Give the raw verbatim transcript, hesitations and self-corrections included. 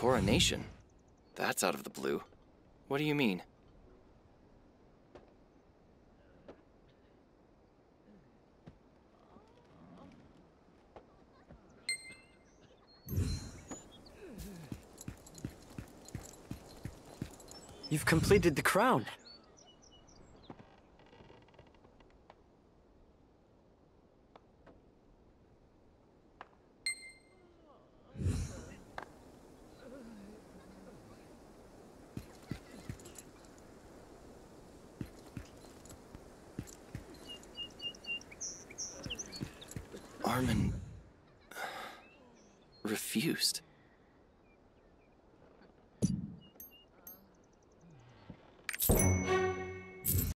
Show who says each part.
Speaker 1: coronation? That's out of the blue. What do you mean?
Speaker 2: You've completed the crown.
Speaker 1: Armin refused.